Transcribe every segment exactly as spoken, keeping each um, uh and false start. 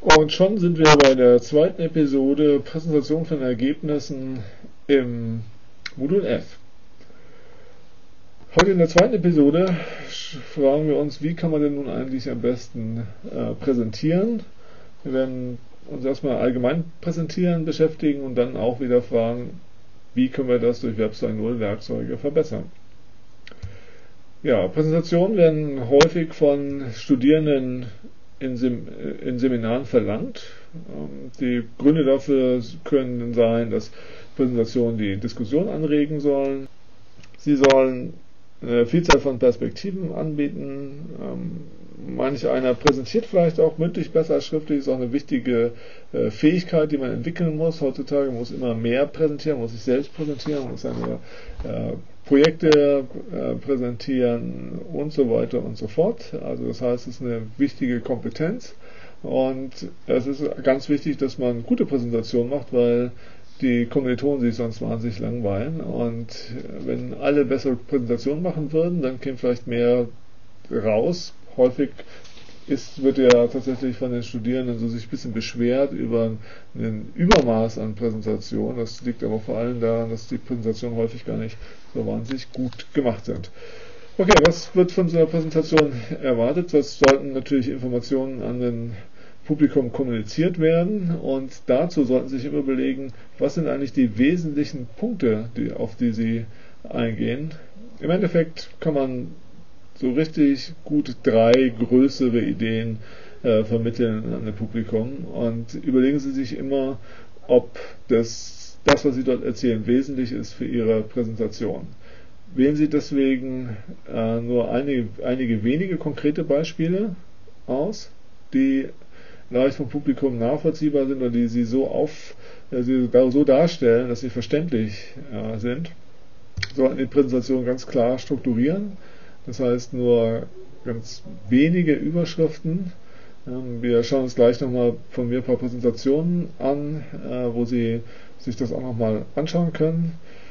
Und schon sind wir bei der zweiten Episode Präsentation von Ergebnissen im Modul F. Heute in der zweiten Episode fragen wir uns, wie kann man denn nun eigentlich am besten äh, präsentieren. Wir werden uns erstmal allgemein präsentieren beschäftigen und dann auch wieder fragen, wie können wir das durch Web zwei Punkt null Werkzeuge verbessern. Ja, Präsentationen werden häufig von Studierenden in, Sem in Seminaren verlangt. Ähm, die Gründe dafür können sein, dass Präsentationen die Diskussion anregen sollen. Sie sollen eine Vielzahl von Perspektiven anbieten. Ähm, manch einer präsentiert vielleicht auch mündlich besser als schriftlich, ist auch eine wichtige äh, Fähigkeit, die man entwickeln muss. Heutzutage muss immer mehr präsentieren, muss sich selbst präsentieren, muss seine äh, Projekte äh, präsentieren und so weiter und so fort. Also das heißt, es ist eine wichtige Kompetenz und es ist ganz wichtig, dass man gute Präsentationen macht, weil die Kommilitonen sich sonst wahnsinnig langweilen und wenn alle bessere Präsentationen machen würden, dann käme vielleicht mehr raus. Häufig ist, wird ja tatsächlich von den Studierenden so sich ein bisschen beschwert über ein Übermaß an Präsentation. Das liegt aber vor allem daran, dass die Präsentationen häufig gar nicht so wahnsinnig gut gemacht sind. Okay, was wird von so einer Präsentation erwartet? Das sollten natürlich Informationen an den Publikum kommuniziert werden und dazu sollten Sie sich immer überlegen, was sind eigentlich die wesentlichen Punkte, die, auf die Sie eingehen. Im Endeffekt kann man so richtig gut drei größere Ideen äh, vermitteln an das Publikum und überlegen Sie sich immer, ob das, das, was Sie dort erzählen, wesentlich ist für Ihre Präsentation. Wählen Sie deswegen äh, nur einige, einige wenige konkrete Beispiele aus, die leicht vom Publikum nachvollziehbar sind oder die sie so auf, äh, sie so darstellen, dass sie verständlich äh, sind. Sollten die Präsentation ganz klar strukturieren. Das heißt nur ganz wenige Überschriften. Ähm, wir schauen uns gleich nochmal von mir ein paar Präsentationen an, äh, wo Sie sich das auch nochmal anschauen können.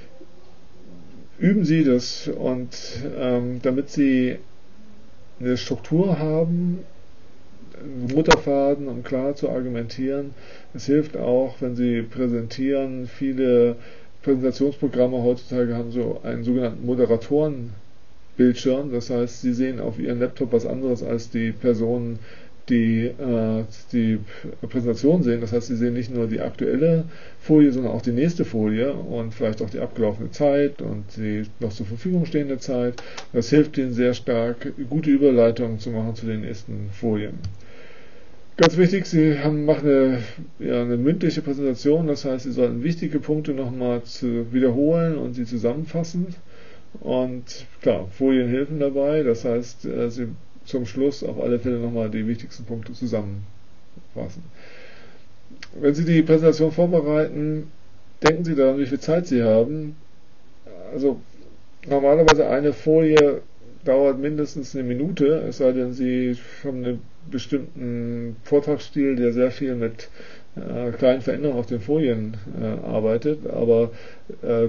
Üben Sie das und ähm, damit Sie eine Struktur haben, Mutterfaden, um klar zu argumentieren. Es hilft auch, wenn Sie präsentieren. Viele Präsentationsprogramme heutzutage haben so einen sogenannten Moderatorenbildschirm. Das heißt, Sie sehen auf Ihrem Laptop was anderes als die Personen, die äh, die Präsentation sehen. Das heißt, Sie sehen nicht nur die aktuelle Folie, sondern auch die nächste Folie und vielleicht auch die abgelaufene Zeit und die noch zur Verfügung stehende Zeit. Das hilft Ihnen sehr stark, gute Überleitungen zu machen zu den nächsten Folien. Ganz wichtig, Sie haben, machen eine, ja, eine mündliche Präsentation, das heißt, Sie sollten wichtige Punkte nochmal zu wiederholen und sie zusammenfassen. Und klar, Folien helfen dabei, das heißt, Sie zum Schluss auf alle Fälle nochmal die wichtigsten Punkte zusammenfassen. Wenn Sie die Präsentation vorbereiten, denken Sie daran, wie viel Zeit Sie haben. Also normalerweise eine Folie dauert mindestens eine Minute, es sei denn, Sie haben einen bestimmten Vortragsstil, der sehr viel mit äh, kleinen Veränderungen auf den Folien äh, arbeitet, aber äh,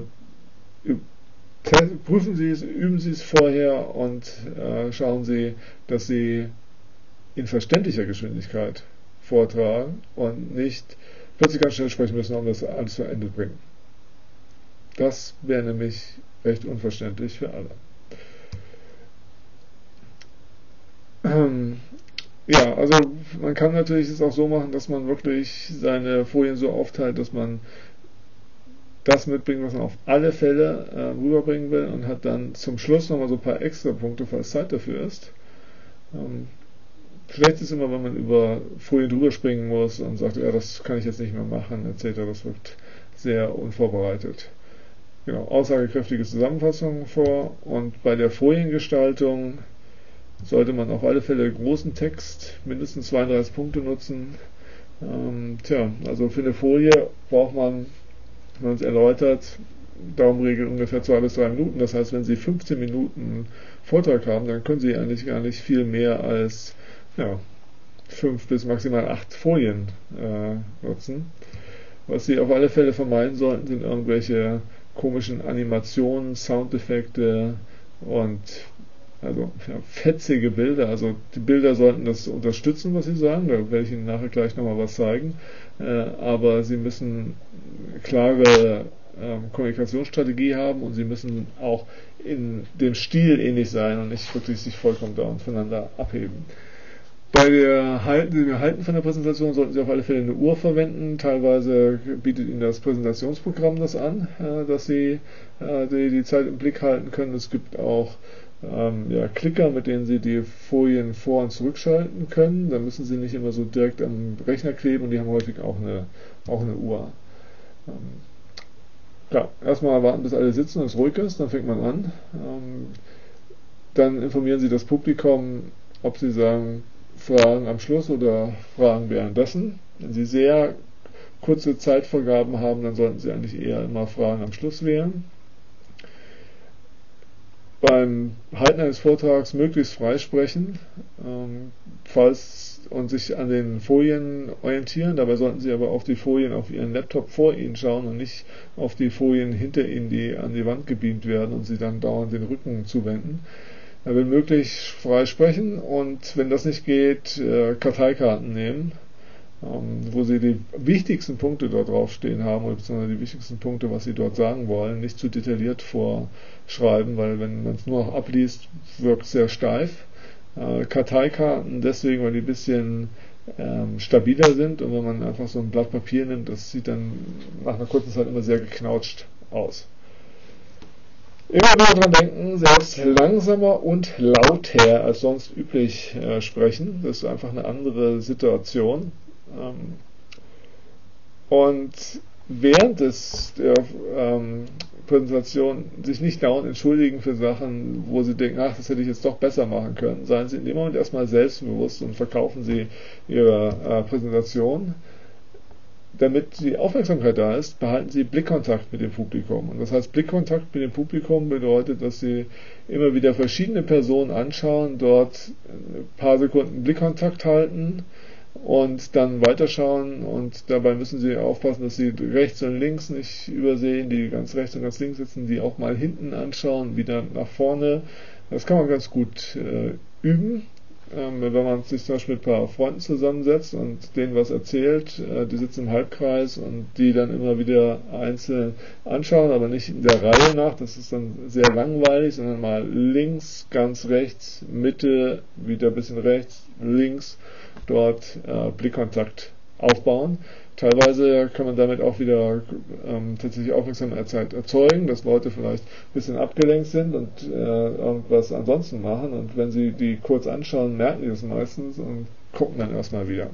prüfen Sie es, üben Sie es vorher und äh, schauen Sie, dass Sie in verständlicher Geschwindigkeit vortragen und nicht plötzlich ganz schnell sprechen müssen, um das alles zu Ende bringen. Das wäre nämlich recht unverständlich für alle. Ähm, ja, also man kann natürlich es auch so machen, dass man wirklich seine Folien so aufteilt, dass man das mitbringen, was man auf alle Fälle äh, rüberbringen will und hat dann zum Schluss nochmal so ein paar extra Punkte, falls Zeit dafür ist. Ähm, schlecht ist immer, wenn man über Folien drüber springen muss und sagt, ja, das kann ich jetzt nicht mehr machen, et cetera. Das wirkt sehr unvorbereitet. Genau, aussagekräftige Zusammenfassungen vor und bei der Foliengestaltung sollte man auf alle Fälle großen Text, mindestens zweiunddreißig Punkte nutzen. Ähm, tja, also für eine Folie braucht man, wenn man es erläutert, Daumenregel ungefähr zwei bis drei Minuten. Das heißt, wenn Sie fünfzehn Minuten Vortrag haben, dann können Sie eigentlich gar nicht viel mehr als ja, fünf bis maximal acht Folien äh, nutzen. Was Sie auf alle Fälle vermeiden sollten, sind irgendwelche komischen Animationen, Soundeffekte und also ja, fetzige Bilder, also die Bilder sollten das unterstützen, was sie sagen, da werde ich Ihnen nachher gleich nochmal was zeigen, äh, aber sie müssen klare ähm, Kommunikationsstrategie haben und sie müssen auch in dem Stil ähnlich sein und nicht wirklich sich vollkommen dauernd voneinander abheben. Bei der Halten, dem Halten von der Präsentation sollten Sie auf alle Fälle eine Uhr verwenden. Teilweise bietet Ihnen das Präsentationsprogramm das an, äh, dass Sie äh, die, die Zeit im Blick halten können. Es gibt auch ähm, ja, Klicker, mit denen Sie die Folien vor- und zurückschalten können. Da müssen Sie nicht immer so direkt am Rechner kleben und die haben häufig auch eine, auch eine Uhr. Ähm, ja, erstmal warten, bis alle sitzen und es ruhig ist, dann fängt man an. Ähm, dann informieren Sie das Publikum, ob Sie sagen, Fragen am Schluss oder Fragen währenddessen. Wenn Sie sehr kurze Zeitvorgaben haben, dann sollten Sie eigentlich eher immer Fragen am Schluss wählen. Beim Halten eines Vortrags möglichst frei sprechen, ähm, falls und sich an den Folien orientieren. Dabei sollten Sie aber auf die Folien auf Ihren Laptop vor Ihnen schauen und nicht auf die Folien hinter Ihnen, die an die Wand gebeamt werden und Sie dann dauernd den Rücken zuwenden. Er will möglichst frei sprechen und wenn das nicht geht, äh, Karteikarten nehmen, ähm, wo Sie die wichtigsten Punkte dort draufstehen haben oder beziehungsweise die wichtigsten Punkte, was Sie dort sagen wollen, nicht zu detailliert vorschreiben, weil wenn man es nur noch abliest, wirkt es sehr steif. Äh, Karteikarten deswegen, weil die ein bisschen ähm, stabiler sind und wenn man einfach so ein Blatt Papier nimmt, das sieht dann nach einer kurzen Zeit immer sehr geknautscht aus. Immer wieder daran denken, selbst langsamer und lauter als sonst üblich äh, sprechen. Das ist einfach eine andere Situation. Ähm, und während des, der ähm, Präsentation sich nicht dauernd entschuldigen für Sachen, wo Sie denken, ach, das hätte ich jetzt doch besser machen können. Seien Sie in dem Moment erstmal selbstbewusst und verkaufen Sie Ihre äh, Präsentation. Damit die Aufmerksamkeit da ist, behalten Sie Blickkontakt mit dem Publikum. Und das heißt, Blickkontakt mit dem Publikum bedeutet, dass Sie immer wieder verschiedene Personen anschauen, dort ein paar Sekunden Blickkontakt halten und dann weiterschauen. Und dabei müssen Sie aufpassen, dass Sie rechts und links nicht übersehen, die ganz rechts und ganz links sitzen, die auch mal hinten anschauen, wieder nach vorne. Das kann man ganz gut äh, üben. Ähm, wenn man sich zum Beispiel mit ein paar Freunden zusammensetzt und denen was erzählt, äh, die sitzen im Halbkreis und die dann immer wieder einzeln anschauen, aber nicht in der Reihe nach, das ist dann sehr langweilig, sondern mal links, ganz rechts, Mitte, wieder ein bisschen rechts, links, dort äh, Blickkontakt aufbauen. Teilweise kann man damit auch wieder ähm, tatsächlich Aufmerksamkeit erzeugen, dass Leute vielleicht ein bisschen abgelenkt sind und äh, irgendwas ansonsten machen. Und wenn sie die kurz anschauen, merken die das meistens und gucken dann erstmal wieder.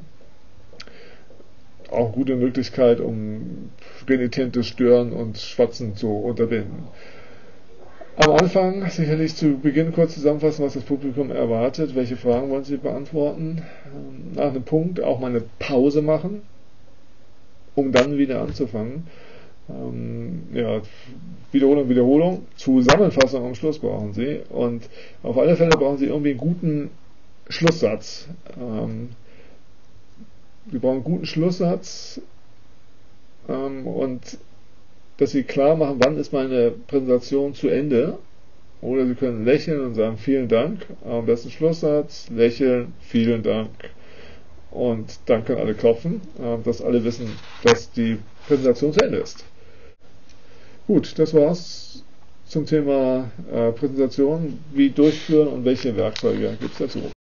Auch gute Möglichkeit, um renitentes Stören und Schwatzen zu unterbinden. Am Anfang sicherlich zu Beginn kurz zusammenfassen, was das Publikum erwartet, welche Fragen wollen Sie beantworten. Nach einem Punkt auch mal eine Pause machen, um dann wieder anzufangen. Ähm, ja, Wiederholung, Wiederholung, Zusammenfassung am Schluss brauchen Sie und auf alle Fälle brauchen Sie irgendwie einen guten Schlusssatz. Ähm, Sie brauchen einen guten Schlusssatz ähm, und dass Sie klar machen, wann ist meine Präsentation zu Ende. Oder Sie können lächeln und sagen, vielen Dank, am besten Schlusssatz, lächeln, vielen Dank. Und dann können alle klopfen, dass alle wissen, dass die Präsentation zu Ende ist. Gut, das war's zum Thema äh, Präsentation, wie durchführen und welche Werkzeuge gibt es dazu.